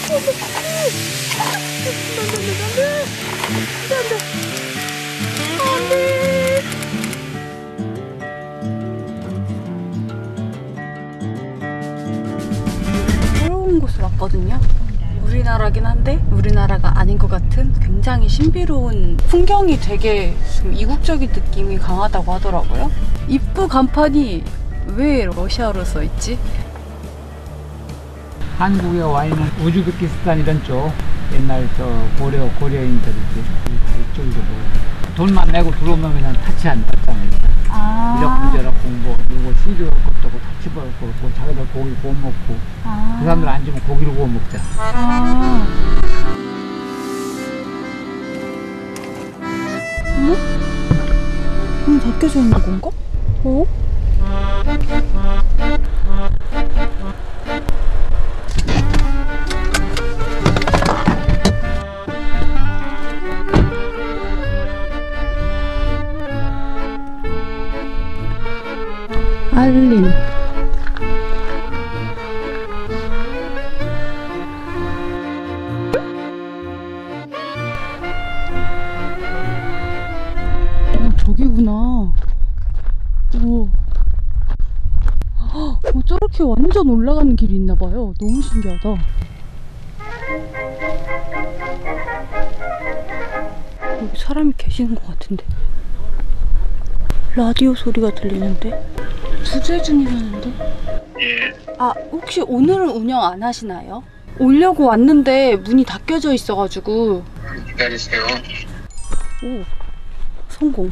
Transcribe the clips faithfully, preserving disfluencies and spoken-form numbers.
새로운 곳을 왔거든요. 우리나라긴 한데 우리나라가 아닌 것 같은 굉장히 신비로운 풍경이 되게 좀 이국적인 느낌이 강하다고 하더라고요. 입구 간판이 왜 러시아로 써있지? 한국에 와 있는 우즈베키스탄 이런 쪽 옛날 저 고려 고려인들이지 이쪽으로 돈만 내고 들어오면 그냥 타치 안 탔잖아요. 아 이렇고 저렇고 뭐 이거 시주할 것도 없고 타치 볼 것도 없고 자기들 고기 구워 먹고 아. 그 사람들 안 주면 고기를 구워 먹자. 아. 어? 문 닫혀져 있는 건가? 어? 알림. 어, 저기구나. 오. 어, 저렇게 완전 올라가는 길이 있나봐요. 너무 신기하다. 여기 사람이 계시는 것 같은데. 라디오 소리가 들리는데? 부재중이라는데? 예. 아, 혹시 오늘은 운영 안 하시나요? 오려고 왔는데 문이 닫혀져 있어가지고. 기다리세요. 오, 성공.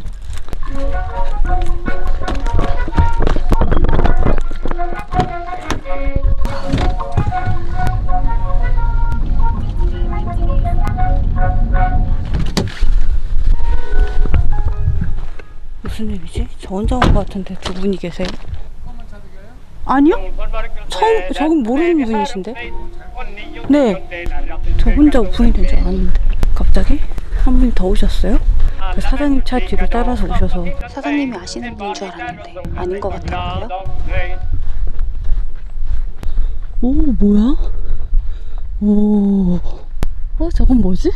무슨 일이지? 저 혼자 온 것 같은데 두 분이 계세요? 아니요? 처음, 저건 모르는 분이신데? 네. 저 혼자 오픈이 된 줄 알았는데 갑자기 한 분이 더 오셨어요? 그 사장님 차 뒤로 따라서 오셔서 사장님이 아시는 분인 줄 알았는데 아닌 것 같더라고요. 오, 뭐야? 오, 어, 저건 뭐지?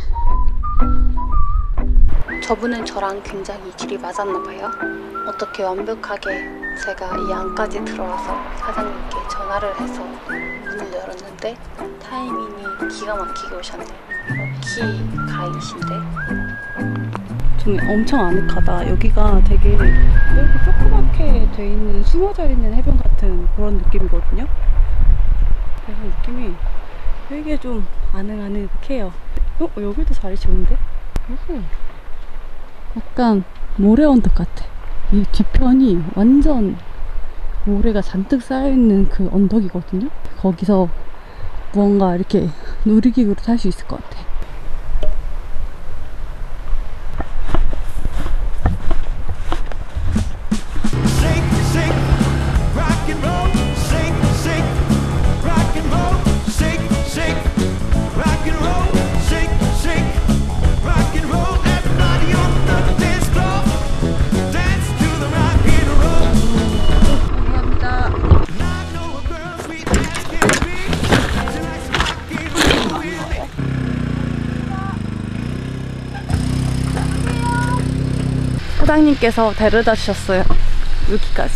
저분은 저랑 굉장히 길이 맞았나봐요. 어떻게 완벽하게 제가 이 안까지 들어와서 사장님께 전화를 해서 문을 열었는데 타이밍이 기가 막히게 오셨네요. 키 가이신데 좀 엄청 아늑하다. 여기가 되게 이렇게 조그맣게 돼 있는 숨어져 있는 해변 같은 그런 느낌이거든요. 그래서 느낌이 되게 좀 아늑아늑해요. 어? 여기도 자리 좋은데? 오호. 약간 모래 언덕 같아. 이 뒤편이 완전 모래가 잔뜩 쌓여있는 그 언덕이거든요. 거기서 무언가 이렇게 놀이기구를 탈 수 있을 것 같아. 사장님께서 데려다 주셨어요. 여기까지.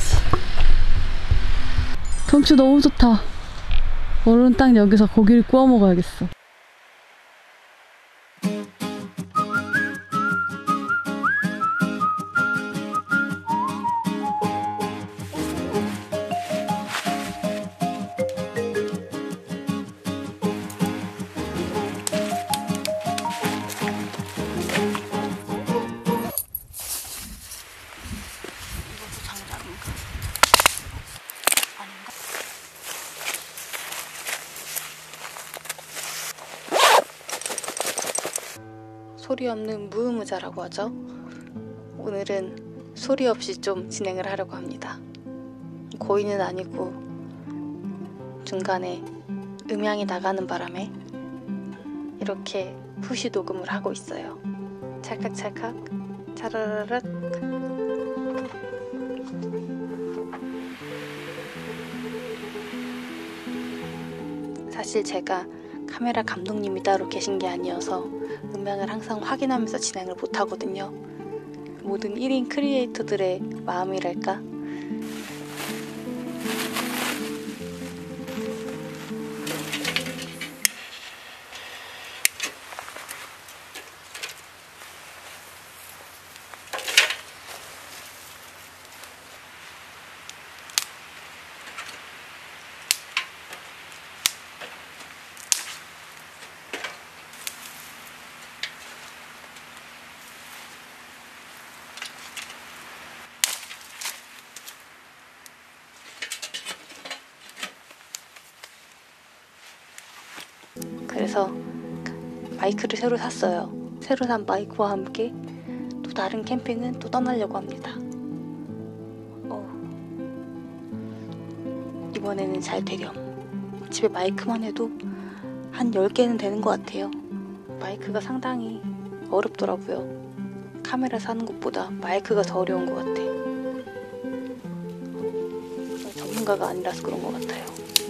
경치 너무 좋다. 오늘은 딱 여기서 고기를 구워 먹어야겠어. 소리 없는 무음의자라고 하죠. 오늘은 소리 없이 좀 진행을 하려고 합니다. 고의는 아니고 중간에 음향이 나가는 바람에 이렇게 푸시 녹음을 하고 있어요. 찰칵찰칵 차라라락. 사실 제가 카메라 감독님이 따로 계신 게 아니어서 음향을 항상 확인하면서 진행을 못하거든요. 모든 일 인 크리에이터들의 마음이랄까? 그래서 마이크를 새로 샀어요. 새로 산 마이크와 함께 또 다른 캠핑은 또 떠나려고 합니다. 어, 이번에는 잘 되렴. 집에 마이크만 해도 한 열 개는 되는 것 같아요. 마이크가 상당히 어렵더라고요. 카메라 사는 것보다 마이크가 더 어려운 것 같아. 전문가가 아니라서 그런 것 같아요.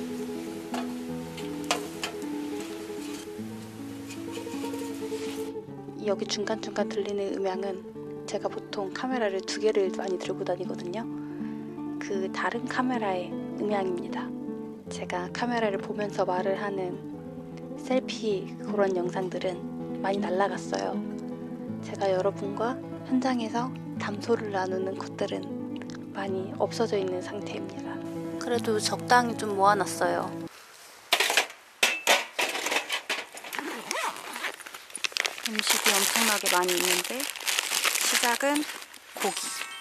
여기 중간중간 들리는 음향은 제가 보통 카메라를 두 개를 많이 들고 다니거든요. 그 다른 카메라의 음향입니다. 제가 카메라를 보면서 말을 하는 셀피 그런 영상들은 많이 날라갔어요. 제가 여러분과 현장에서 담소를 나누는 것들은 많이 없어져 있는 상태입니다. 그래도 적당히 좀 모아놨어요. 음식이 엄청나게 많이 있는데 시작은 고기.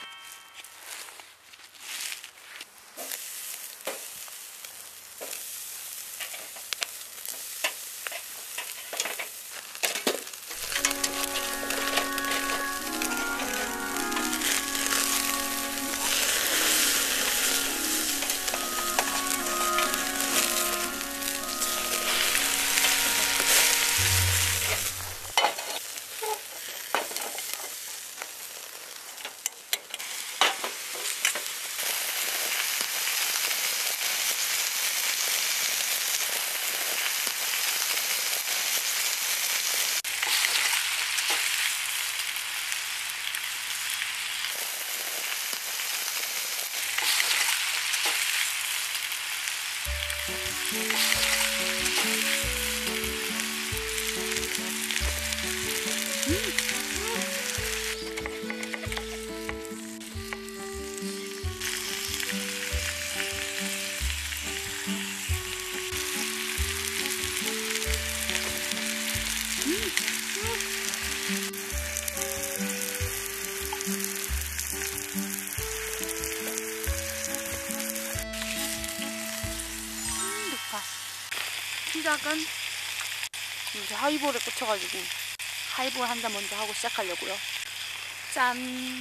시작은 이제 하이볼에 꽂혀가지고 하이볼 한 잔 먼저 하고 시작하려고요. 짠!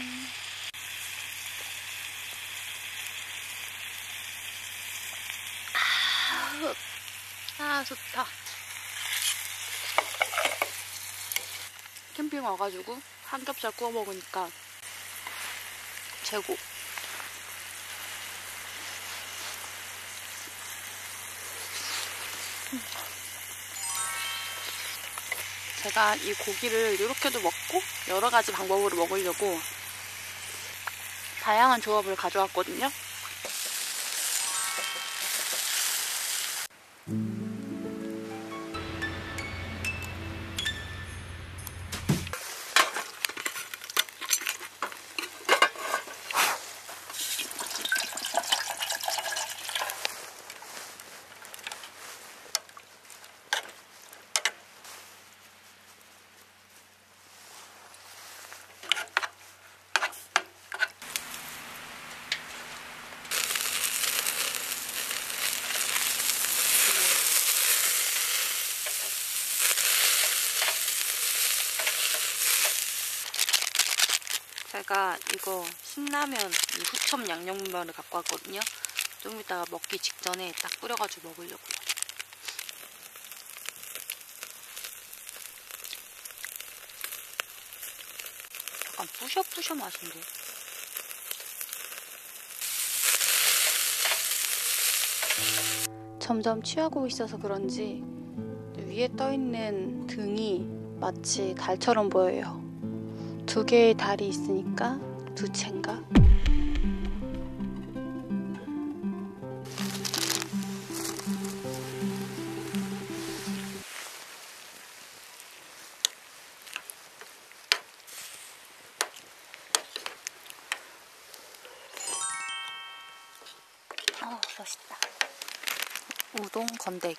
아, 아 좋다. 캠핑 와가지고 삼겹살 구워 먹으니까 최고. 제가 이 고기를 이렇게도 먹고 여러 가지 방법으로 먹으려고 다양한 조합을 가져왔거든요. 제가 이거 신라면 이 후첨 양념면을 갖고 왔거든요. 좀 이따가 먹기 직전에 딱 뿌려가지고 먹으려고요. 약간 뿌셔뿌셔 맛인데. 점점 취하고 있어서 그런지 위에 떠있는 등이 마치 달처럼 보여요. 두 개의 달이 있으니까 두 채인가? 어, 멋있다. 우동 건더기.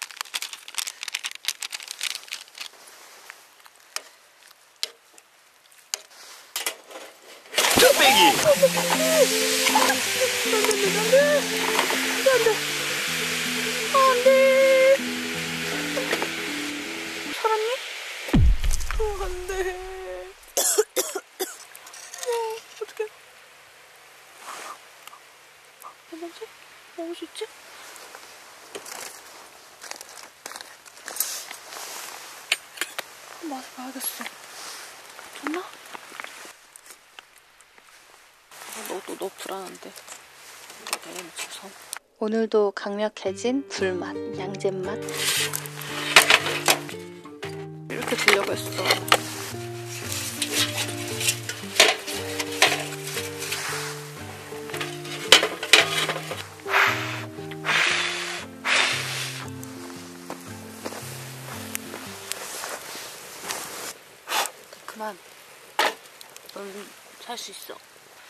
뚝배기! 안돼. 살았니? 어, 안돼. 어, 어떡해. 뭐지? 먹을 수 있지? 맛을 봐야겠어. 괜찮나? 너도 너 불안한데. 내가 무서워. 오늘도 강력해진 불맛, 양잿맛. 이렇게 주려고 했어. 그만. 넌 살 수 있어.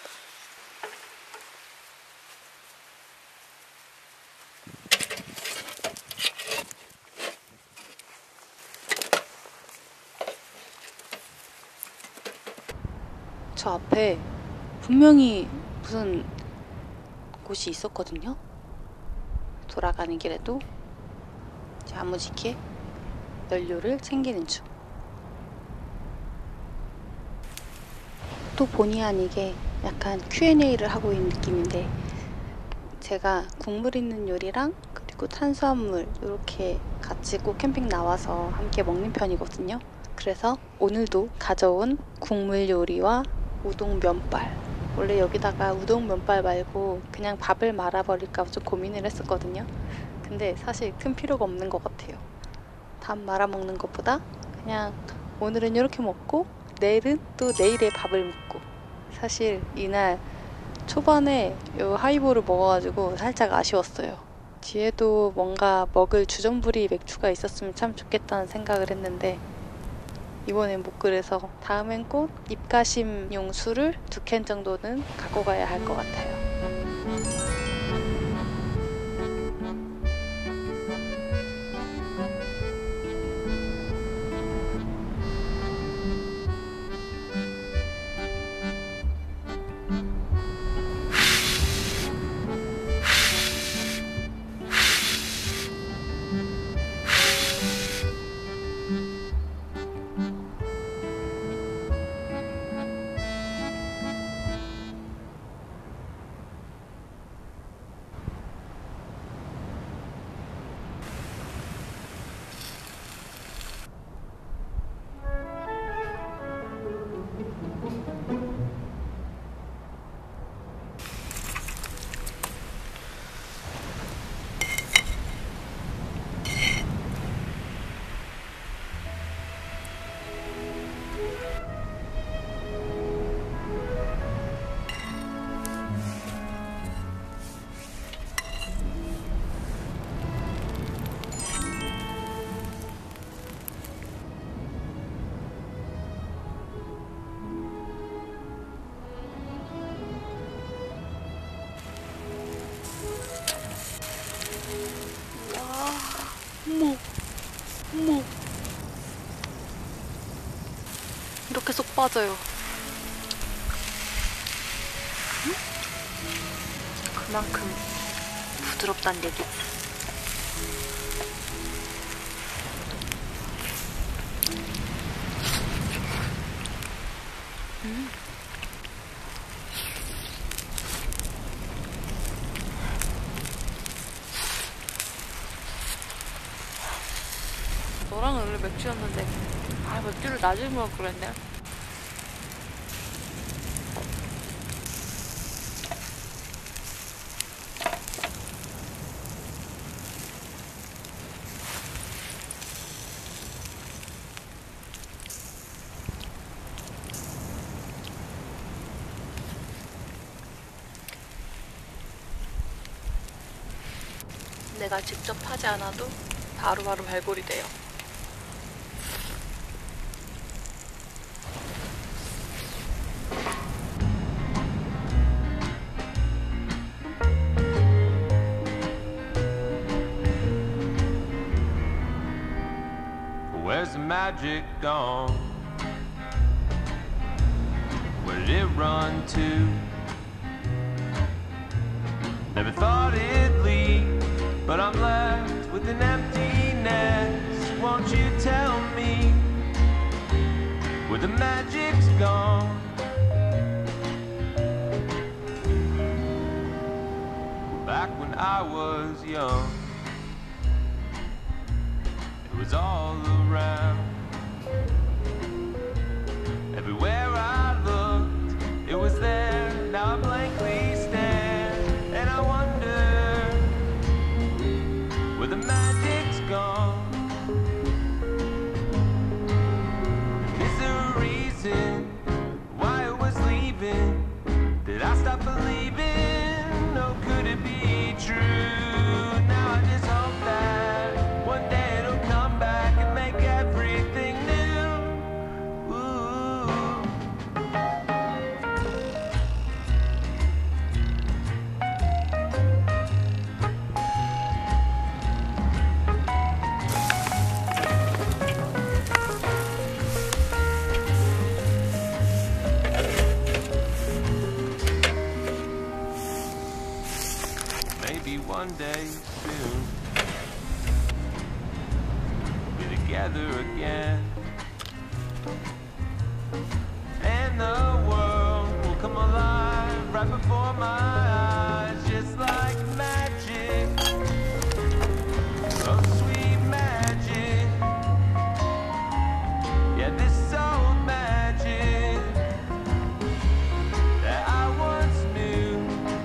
저 앞에 분명히 무슨 곳이 있었거든요. 돌아가는 길에도 야무지게 연료를 챙기는 중. 또 본의 아니게 약간 큐 앤 에이를 하고 있는 느낌인데, 제가 국물 있는 요리랑 그리고 탄수화물 이렇게 같이 꼭 캠핑 나와서 함께 먹는 편이거든요. 그래서 오늘도 가져온 국물 요리와 우동 면발. 원래 여기다가 우동 면발 말고 그냥 밥을 말아버릴까 좀 고민을 했었거든요. 근데 사실 큰 필요가 없는 것 같아요. 밥 말아 먹는 것보다 그냥 오늘은 이렇게 먹고 내일은 또 내일에 밥을 먹고. 사실 이날 초반에 요 하이볼을 먹어가지고 살짝 아쉬웠어요. 뒤에도 뭔가 먹을 주전부리 맥주가 있었으면 참 좋겠다는 생각을 했는데 이번엔 못 그래서 다음엔 꼭 입가심용 술을 두 캔 정도는 갖고 가야 할 것 같아요. 어머, 어머. 이렇게 쏙 빠져요. 응? 그만큼 부드럽다는 얘기지. 음. 너랑은 원래 맥주였는데 아 맥주를 낮에 먹을 그랬네. 내가 직접 하지 않아도 바로바로 발골이 돼요. Where's the magic gone? Where did it run to? Never thought it'd leave, but I'm left with an emptiness. Won't you tell me where the magic's gone? Back when I was young, it was all around. Everywhere I looked, it was there. Now I blankly stare, and I wonder where the magic's gone. Is there a reason why it was leaving? Did I stop believing? Oh, could it be true? Now I just hope that one day it'll come back and make everything new. Ooh. Maybe one day soon we'll be together again, and the world will come alive right before my eyes, just like magic. Oh, sweet magic. Yeah, this old magic that I once knew.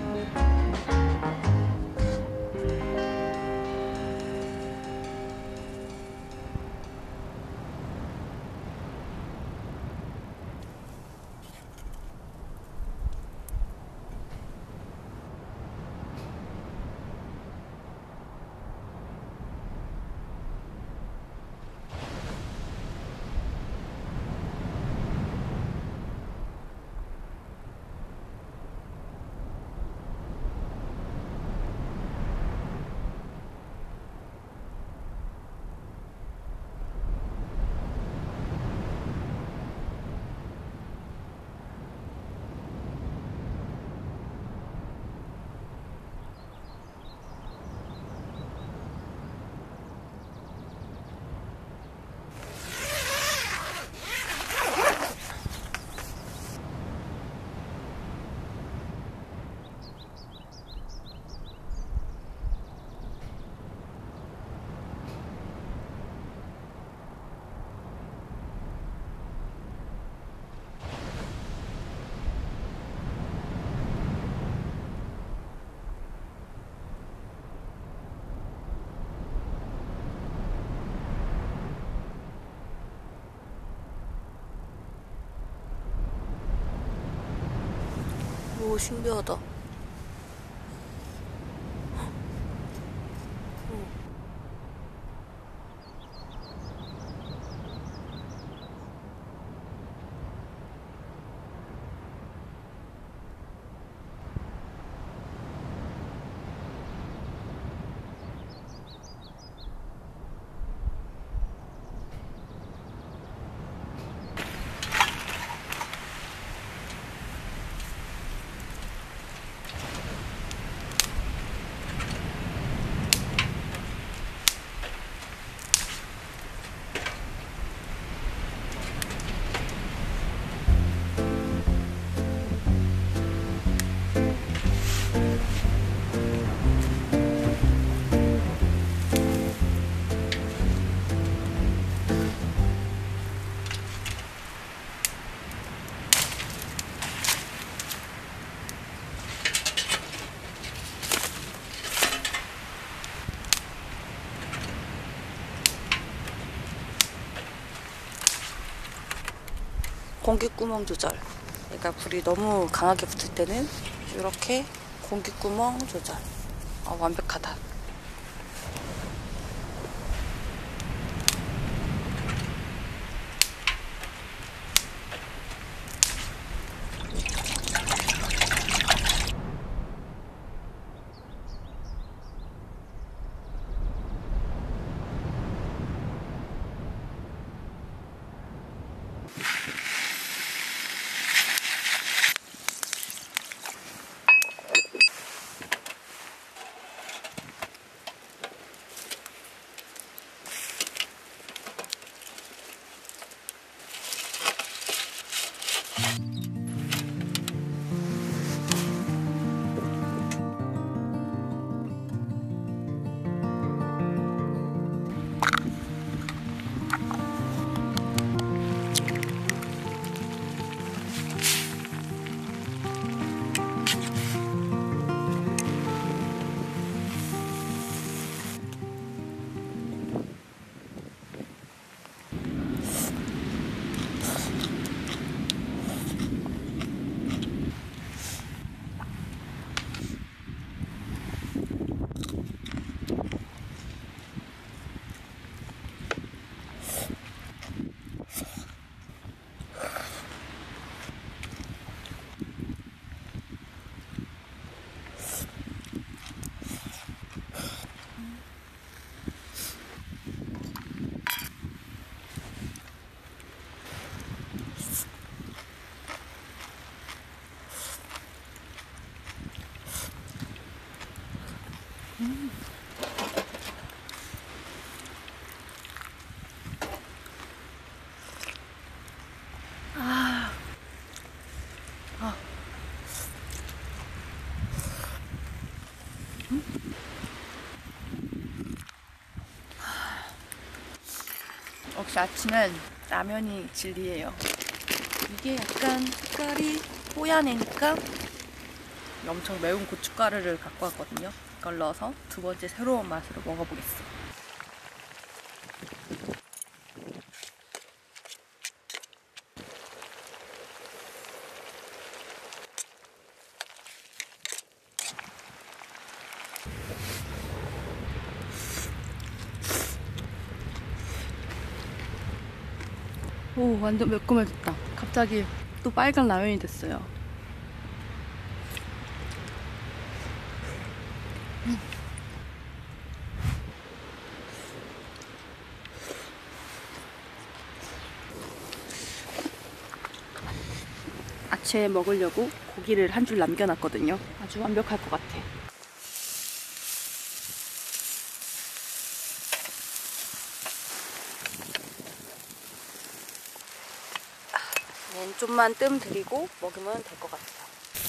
오, 신기하다. 공기구멍 조절. 그러니까 불이 너무 강하게 붙을 때는 이렇게 공기구멍 조절. 어, 완벽하다. 역시 아침엔 라면이 진리예요. 이게 약간 색깔이 뽀얀애니까 엄청 매운 고춧가루를 갖고 왔거든요. 이걸 넣어서 두 번째 새로운 맛으로 먹어보겠어. 오, 완전 매콤해졌다. 갑자기 또 빨간 라면이 됐어요. 음. 아침에 먹으려고 고기를 한 줄 남겨놨거든요. 아주 완벽할 것 같아. 좀만 뜸 들이고 먹으면 될 것 같아요.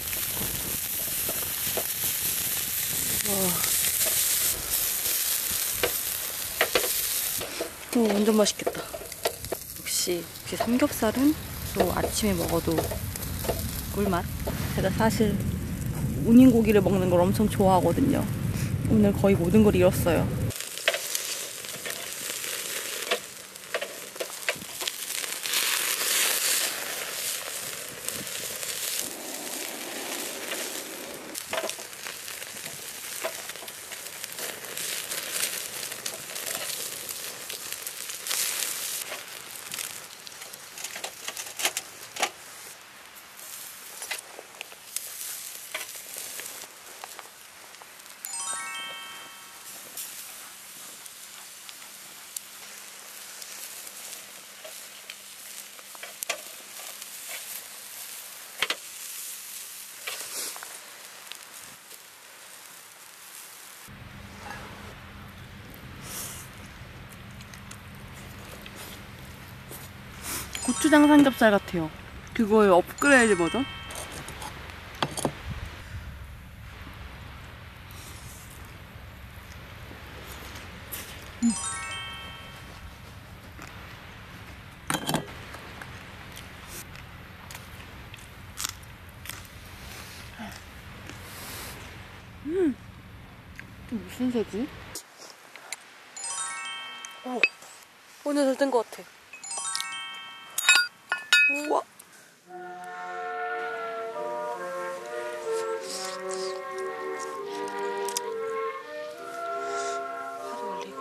와. 오, 완전 맛있겠다. 역시, 역시 삼겹살은 또 아침에 먹어도 꿀맛. 제가 사실 운인 고기를 먹는 걸 엄청 좋아하거든요. 오늘 거의 모든 걸 잃었어요. 고추장 삼겹살 같아요. 그거의 업그레이드 버전? 음. 음. 이게 무슨 새지? 오, 오늘 잘 된 것 같아. 우와. 파도 올리고.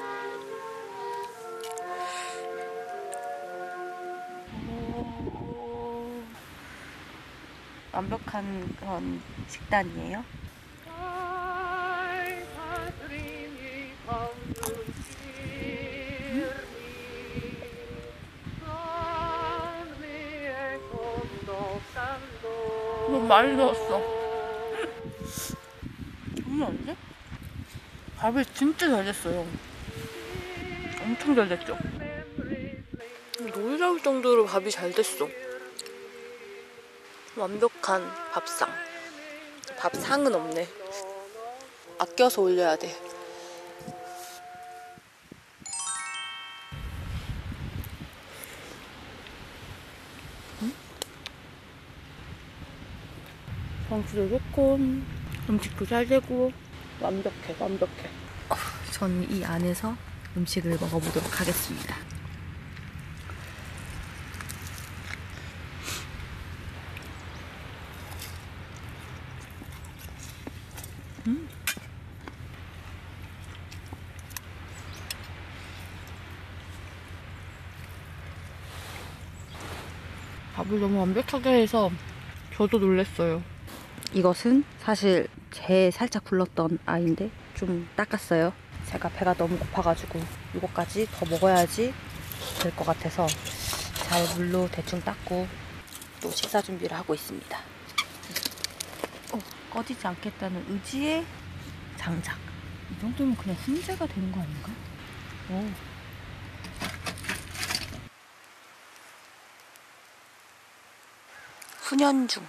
오. 완벽한 그런 식단이에요. 너무 많이 넣었어. 장난 아닌데? 밥이 진짜 잘 됐어요. 엄청 잘 됐죠? 놀라울 정도로 밥이 잘 됐어. 완벽한 밥상. 밥상은 없네. 아껴서 올려야 돼. 방수도 좋고 음식도 잘 되고 완벽해 완벽해. 어, 전 이 안에서 음식을 먹어보도록 하겠습니다. 음. 밥을 너무 완벽하게 해서 저도 놀랐어요. 이것은 사실 제 살짝 굴렀던 아이인데 좀 닦았어요. 제가 배가 너무 고파가지고 이거까지 더 먹어야지 될 것 같아서 잘 물로 대충 닦고 또 식사 준비를 하고 있습니다. 어, 꺼지지 않겠다는 의지의 장작. 이 정도면 그냥 훈제가 되는 거 아닌가? 오. 훈연 중.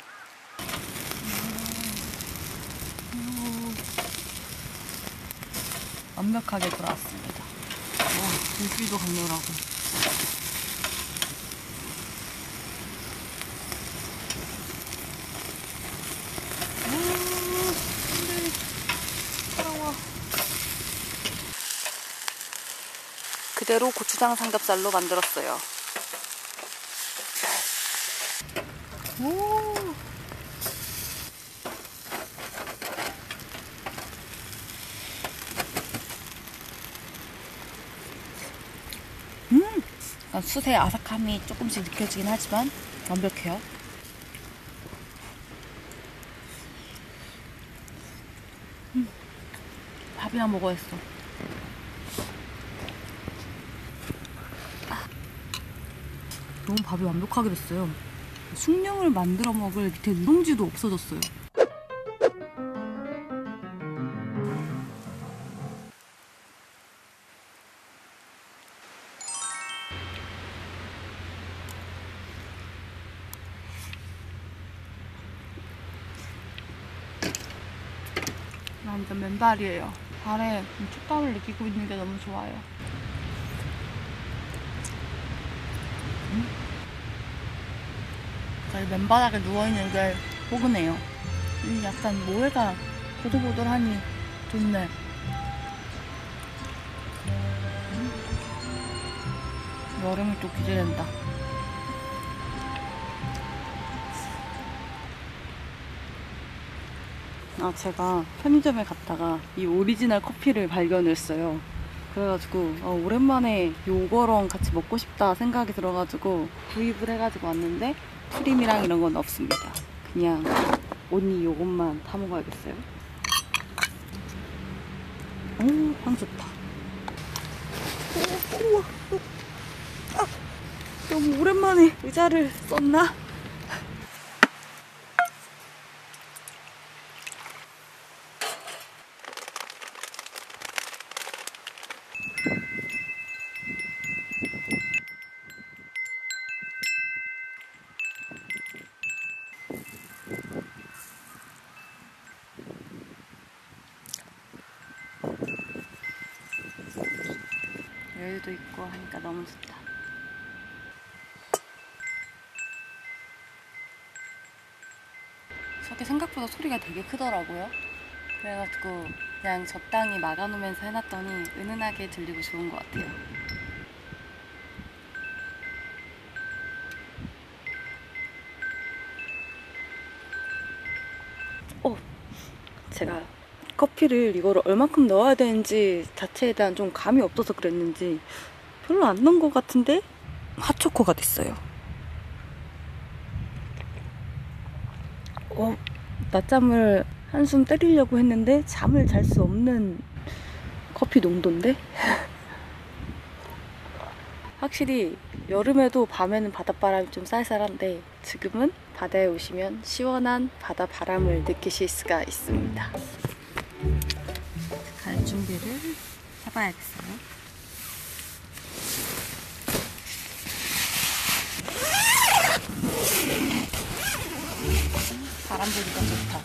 완벽하게 돌아왔습니다. 오, 불빛도 강렬하고. 그대로 고추장 삼겹살로 만들었어요. 오. 음, 숯의 아삭함이 조금씩 느껴지긴 하지만 완벽해요. 음, 밥이랑 먹어야겠어. 너무 밥이 완벽하게 됐어요. 숭늉을 만들어 먹을 밑에 누룽지도 없어졌어요. 완전 맨발이에요. 발에 촉감을 느끼고 있는 게 너무 좋아요. 음? 맨바닥에 누워있는 게 포근해요. 음, 약간 모래가 보들보들하니 좋네. 음. 여름이 또 기대된다. 아, 제가 편의점에 갔다가 이 오리지널 커피를 발견했어요. 그래가지고 아, 오랜만에 요거랑 같이 먹고 싶다 생각이 들어가지고 구입을 해가지고 왔는데 프림이랑 이런 건 없습니다. 그냥 언니 요것만 타 먹어야겠어요. 오, 향 좋다. 오, 우와. 아, 너무 오랜만에 의자를 썼나? 여유도 있고 하니까 너무 좋다. 저게 생각보다 소리가 되게 크더라고요. 그래가지고 그냥 적당히 막아놓으면서 해놨더니 은은하게 들리고 좋은 것 같아요. 어, 제가 커피를 이거를 얼만큼 넣어야 되는지 자체에 대한 좀 감이 없어서 그랬는지 별로 안 넣은 것 같은데 핫초코가 됐어요. 어, 낮잠을 한숨 때리려고 했는데 잠을 잘 수 없는 커피 농도인데? 확실히 여름에도 밤에는 바닷바람이 좀 쌀쌀한데 지금은 바다에 오시면 시원한 바다바람을 느끼실 수가 있습니다. 갈 준비를 해봐야겠어요. 바람 불기가 좋다.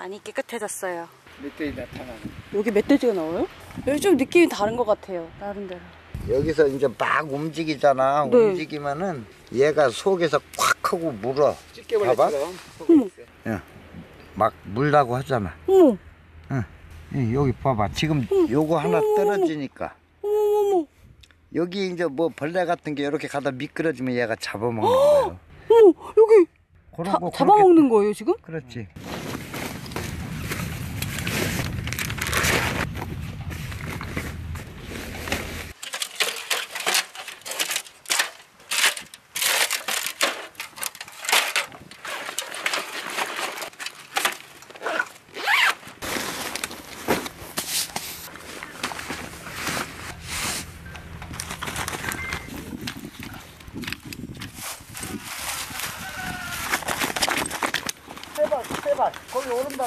많이 깨끗해졌어요. 멧돼지 나타나는. 여기 멧돼지가 나와요? 여기 좀 느낌이 다른 것 같아요. 나름대로. 여기서 이제 막 움직이잖아. 네. 움직이면은 얘가 속에서 콱 하고 물어. 찌개벌레처럼. 야, 막 물라고 하잖아. 어머, 응, 여기 봐봐. 지금 요거 하나 떨어지니까. 어머, 여기 이제 뭐 벌레 같은 게 이렇게 가다 미끄러지면 얘가 잡아먹는 거예요. 어머, 여기 그런 다, 거 잡아먹는 거예요 지금? 그렇지. 세발, 세발. 거기 오른다니.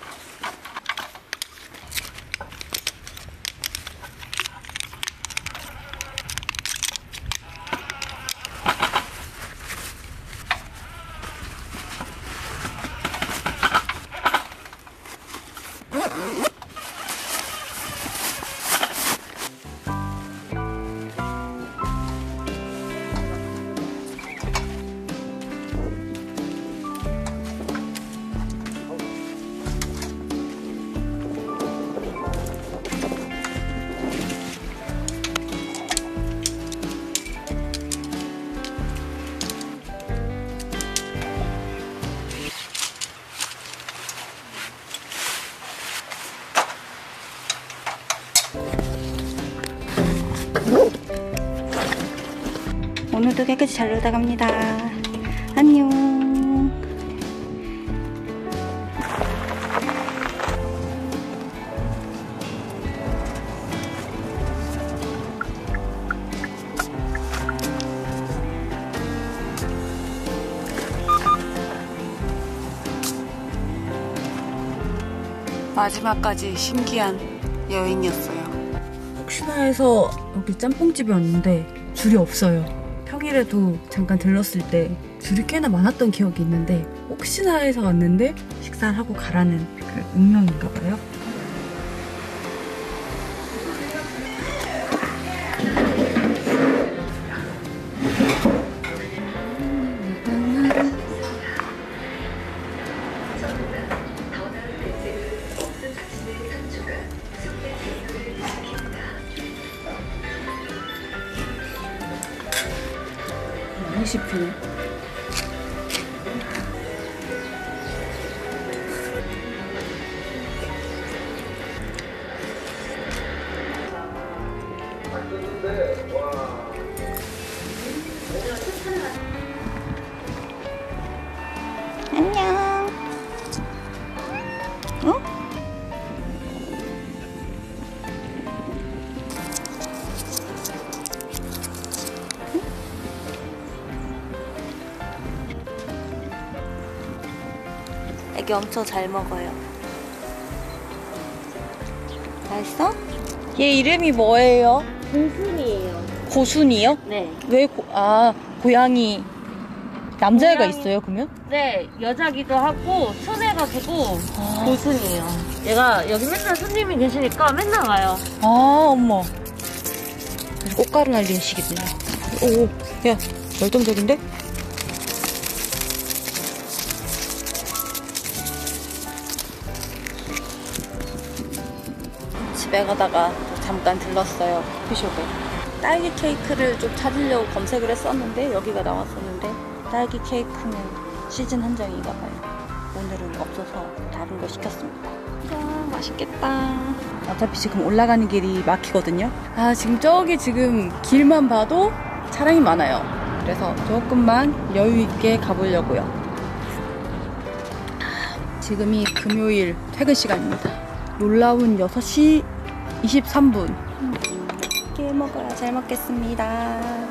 오늘도 깨끗이 잘 놀다 갑니다. 안녕. 마지막까지 신기한 여행이었어요. 혹시나 해서 여기 짬뽕집에 왔는데 줄이 없어요. 평일에도 잠깐 들렀을 때 줄이 꽤나 많았던 기억이 있는데 혹시나 해서 왔는데 식사를 하고 가라는 그 운명인가 봐요. 많이 씹히네. 안녕. 어? 애기 엄청 잘 먹어요. 맛있어? 얘 이름이 뭐예요? 고순이에요. 고순이요? 네. 왜, 고, 아, 고양이. 남자애가 고양이- 있어요, 그러면? 네, 여자기도 하고 순해가지고 아, 고순이에요. 얘가 여기 맨날 손님이 계시니까 맨날 와요. 아 엄마. 꽃가루 날리는 시기구나. 오, 야, 열정적인데? 집에 가다가 잠깐 들렀어요, 커피숍에. 딸기 케이크를 좀 찾으려고 검색을 했었는데 여기가 나왔었는데 딸기 케이크는 시즌 한정인가 봐요. 오늘은 없어서 다른 거 시켰습니다. 아, 맛있겠다. 어차피 지금 올라가는 길이 막히거든요. 아, 지금 저기 지금 길만 봐도 차량이 많아요. 그래서 조금만 여유 있게 가보려고요. 지금이 금요일 퇴근 시간입니다. 놀라운 여섯 시 이십삼 분. 맛있게 먹어야 잘 먹겠습니다.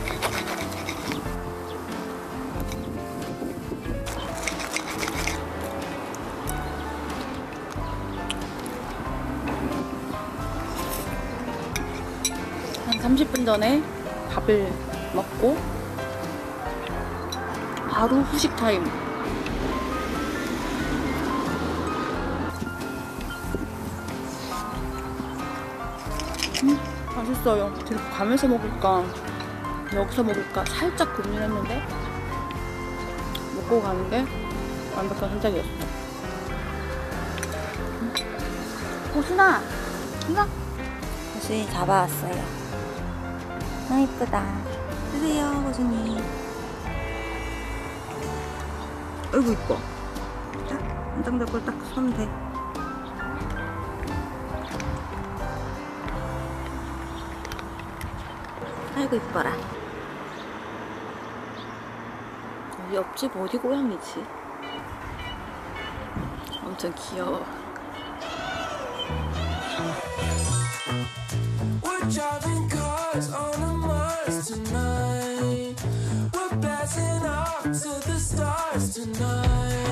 한 삼십 분 전에 밥을 먹고 바로 후식 타임. 맛있어요. 들고 가면서 먹을까 여기서 먹을까 살짝 고민했는데 먹고 가는 게 완벽한 선택이었어. 고순아, 이거 고순이 잡아왔어요. 너무 이쁘다. 드세요, 고순이. 아이고 이뻐. 딱 한장 잡고 딱 손 대. 아이고 이뻐라. 옆집 어디 고양이지? 엄청 귀여워. We're driving cars on a Mars tonight. We're blasting off to the stars tonight.